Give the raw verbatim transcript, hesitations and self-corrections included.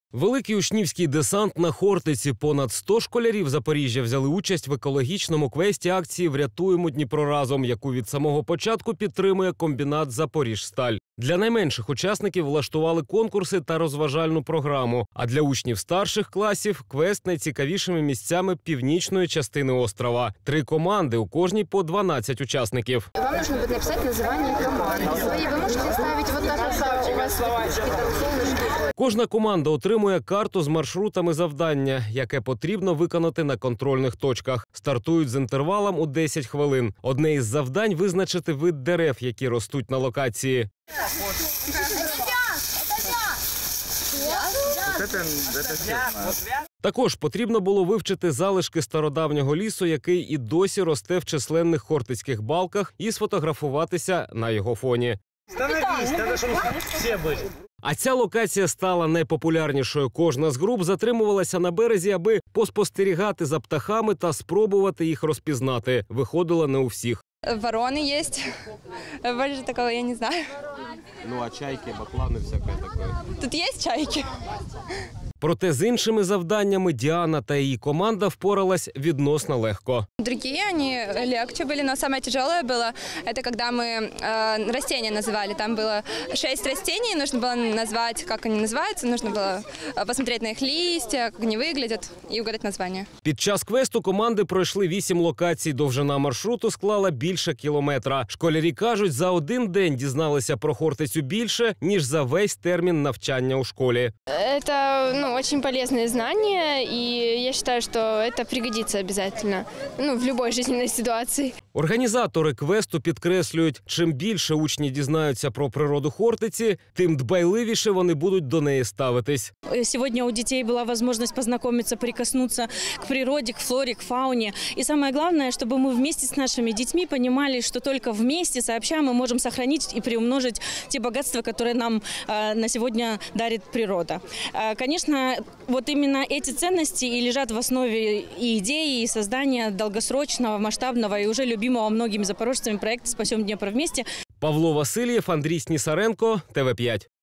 Великий учнівський десант на Хортиці. Понад сто школярів Запоріжжя взяли участь в екологічному квесті акції «Врятуємо Дніпро разом», яку від самого початку підтримує комбінат «Запоріжсталь». Для найменших учасників влаштували конкурси та розважальну програму, а для учнів старших класів – квест найцікавішими місцями північної частини острова. Три команди, у кожній по дванадцять учасників. Вам нужно будет написать название команды своей. Вы можете ставить вот так, как у вас солнышки. Кожна команда отримує карту з маршрутами завдання, яке потрібно виконати на контрольних точках. Стартують з інтервалом у десять хвилин. Одне із завдань – визначити вид дерев, які ростуть на локації. Також потрібно було вивчити залишки стародавнього лісу, який і досі росте в численних хортицьких балках, і сфотографуватися на його фоні. Становись, треба, щоб всі були. А ця локація стала найпопулярнішою. Кожна з груп затримувалася на березі, аби поспостерігати за птахами та спробувати їх розпізнати. Виходило не у всіх. Вороны есть. Больше такого я не знаю. Ну а чайки, баклани, всяке таке. Тут есть чайки? Проте з іншими завданнями Діана та її команда впоралась відносно легко. Другие, они легче были, но самое тяжелое было, это когда мы э, растения называли. Там было шесть растений, нужно было назвать, как они называются, нужно было посмотреть на их листья, как они выглядят и угадать название. Під час квесту команди пройшли вісім локацій. Довжина маршруту склала більше кілометра. Школярі кажуть, за один день дізналися про Хортицю більше, ніж за весь термін навчання у школі. Это, ну, очень полезные знания, и я считаю, что это пригодится обязательно, ну, в любой жизненной ситуации. Організатори квесту підкреслюють, чим більше учні дізнаються про природу Хортиці, тим дбайливіше вони будуть до неї ставитись. Сегодня у детей была возможность познакомиться, прикоснуться к природе, к флоре, к фауне. И самое главное, чтобы мы вместе с нашими детьми понимали, что только вместе, сообща, мы можем сохранить и приумножить те богатства, которые нам э, на сегодня дарит природа. Э, конечно, вот именно эти ценности и лежат в основе и идеи, и создания долгосрочного, масштабного и уже любимого многими запорожцами проекта «Спасем Днепр вместе». Павло Васильєв, Андрій Снісаренко, Т В п'ять.